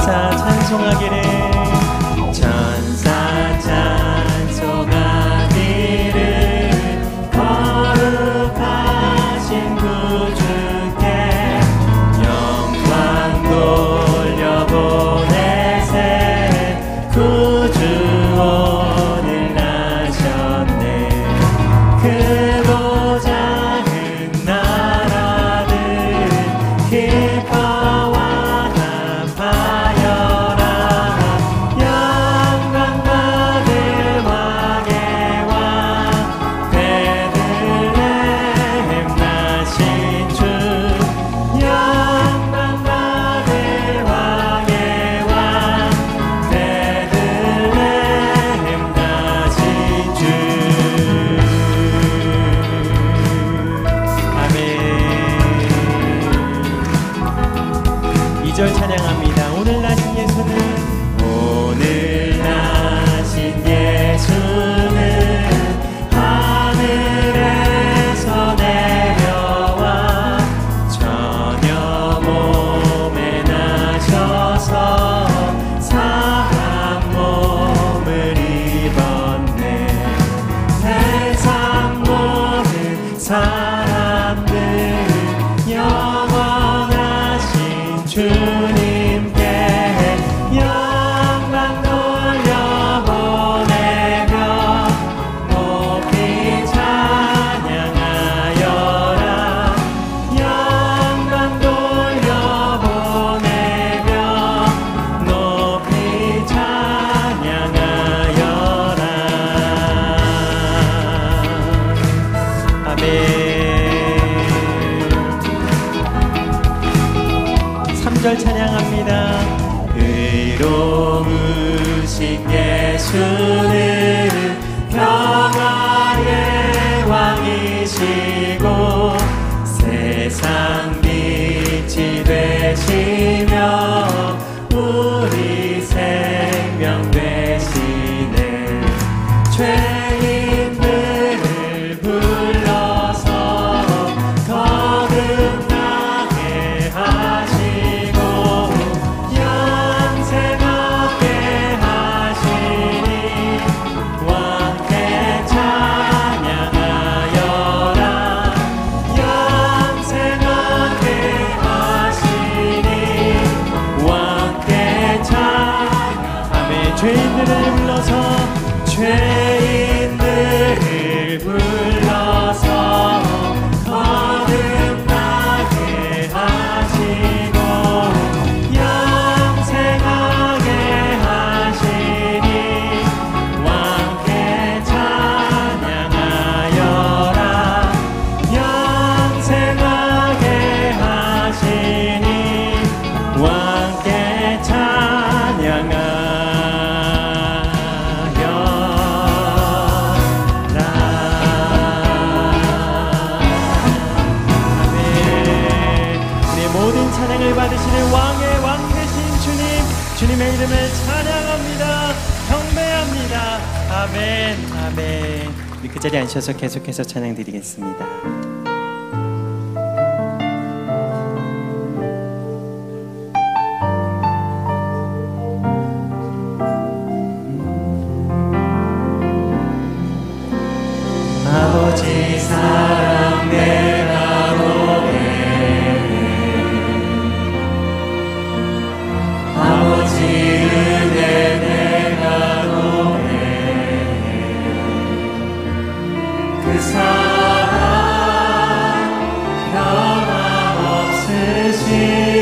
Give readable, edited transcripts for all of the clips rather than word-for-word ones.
천사 찬송하기를 천사 찬송하기를 거룩하신 구주께 영광 돌려보내세 구주 오늘 나셨네 크고 작은 나라들 기뻐와 합하여라 영광 받을 왕의 왕 베들레헴 나신 주 영광 받을 왕의 왕 베들레헴 나신 주 아멘. 2절 찬양합니다. 오늘 나신 예수는 오늘 나신 예수는 하늘에서 내려와 전혀 몸에 나셔서 사람 몸을 입었네 세상 모든 사람들 영원하신 주님께 영광 돌려보내며 높이 찬양하여라 영광 돌려보내며 높이 찬양하여라 아멘. 3절 찬양합니다. 의로우신 예수는 평화의 왕이시고 세상 빛이 되시며 우리 생명 되시네 죄인들을 불러서 거듭나게 하시고 영생하게 하시니 왕께 찬양하여라 영생하게 하시니 왕께 찬양하며 죄인들을 불러서 죄인들을 불러서 거듭나게 하시고 영생하게 하시니 왕께 찬양하여라 영생하게 하시니 왕께 찬양하여라 모든 찬양을 받으시는 왕의 왕 되신 주님 주님의 이름을 찬양합니다 경배합니다 아멘 아멘. 우리 그 자리에 앉으셔서 계속해서 찬양 드리겠습니다. 아버지 사랑 내가 아버지 은혜 내가 노래해 그 사랑 변함없으신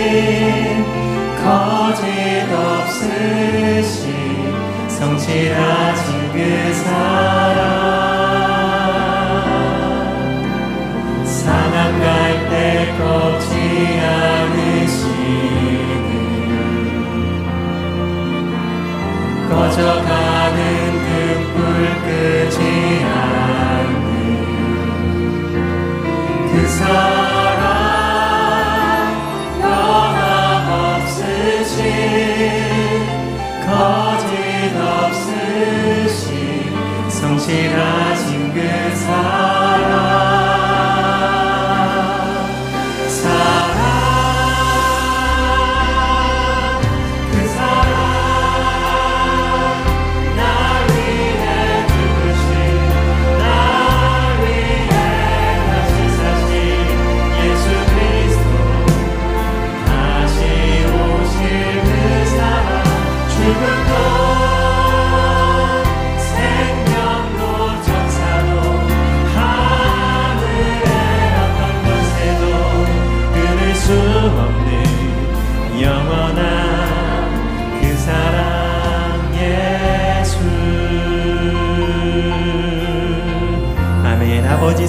거짓 없으신 성실하신 그 사랑 사랑 갈 때 꺾지 않으시는 꺼져가는 등불 끄지 않는 그 사랑 변함없으신 거짓 없으신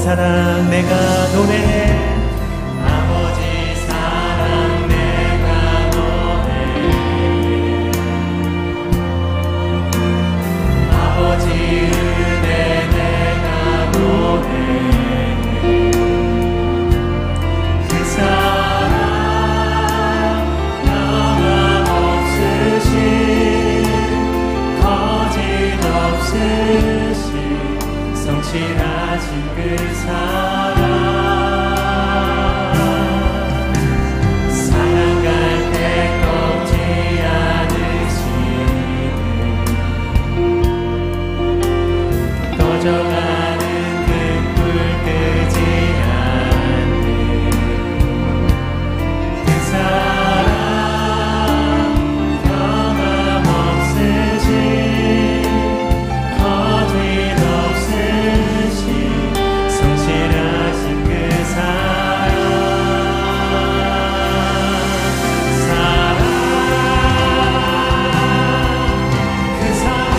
사랑 내가 노래해. 아버지 사랑 내가 노래해. 아버지 은혜 내가 노래해. 그 사랑 변함없으신 거짓없으신 성실하신 그 사랑 사랑할 때 꺾지 않으시네. 꺼져가는 그 불 끄지 않네. 그 사랑 변함없으신 거짓없으신 성실하신 그 사랑 그 사랑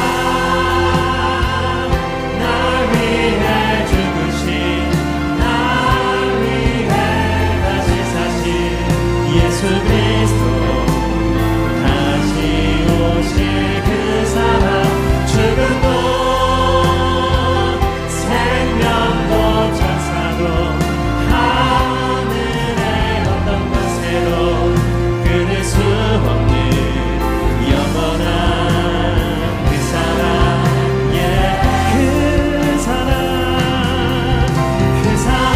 날 위해 죽으신 날 위해 다시 사신 예수 그리스도 다시 오실 그 사랑 죽음도 생명도 천사도 하늘의 어떤 것에도 끊을 수 없는 영원한 그 사랑 그 사랑 그 사랑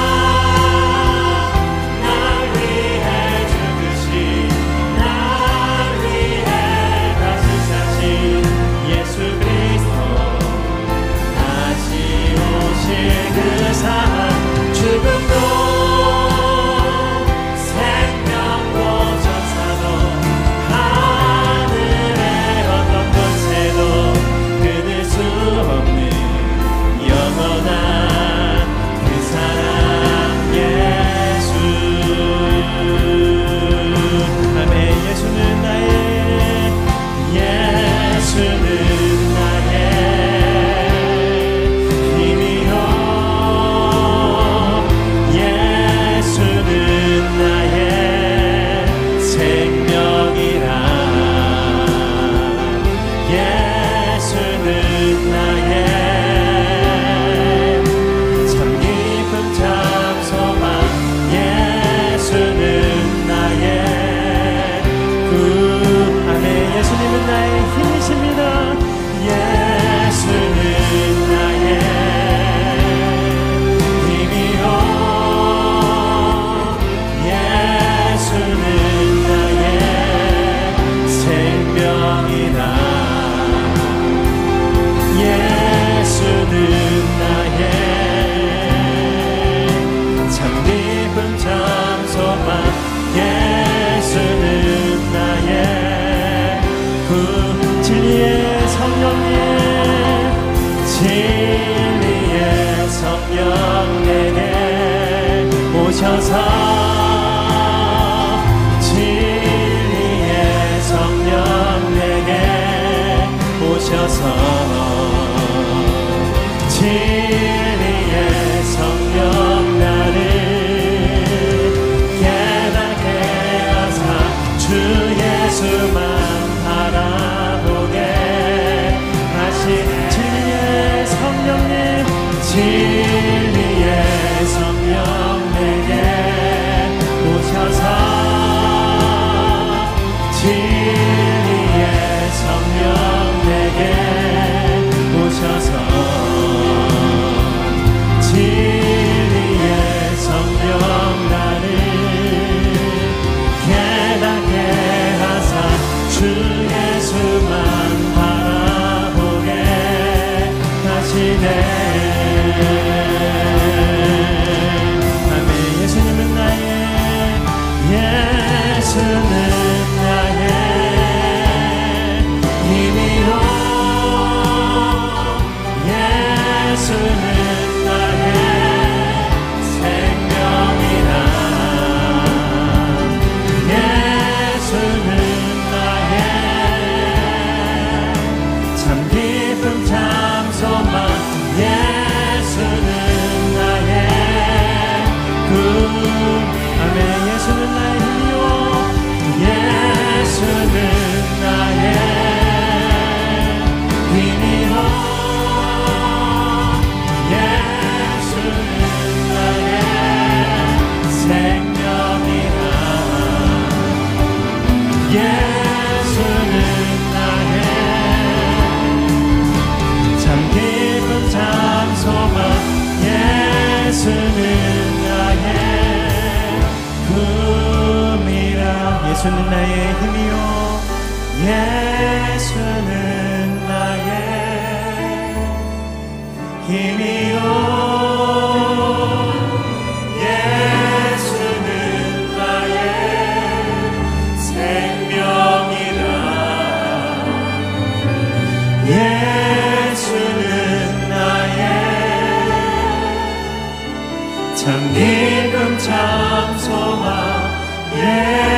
날 위해 죽으신 날 위해 다시 사신 예수 그리스도 다시 오실 그 사랑 죽음도 생명도 천사도 하늘의 어떤 것에도 끊을 수 없는 영원한 그 사랑 예수. 아멘. 예수는 나의 예수는 나의 힘이요 예수는 나의 생명이라. 예수는 나의 참 깊은 참소만. 예수는 나의 아멘. 예수님은 나의 힘이십니다. 예수는 나의 힘이요 예수는 나의 생명이다. 예수는 나의 참 깊은 참소만. 예수는 나의 진리의 성령님, 진리의 성령 내게 오셔서 진리의 성령 내게 오셔서 진리의 성령 나를 깨닫게 하사 주 예수만 바라보게 하시네. 진리의 성령님, 진리의 성령 내게 오셔서 진리의 성령 내게 오셔서 진리의 성령 나를 깨닫게 하사 주 예수만 바라보게 하시네. 아멘. 예수님은 나의 예수는 나의 힘이요 예수는 나의 생명이라. 예수는 나의 참 깊은 참소만. 예수는 나의 예수는 나의 힘이요 예수는 나의 힘이요 예수는 나의 생명이라 예수는 나의 참 기쁨 참 소망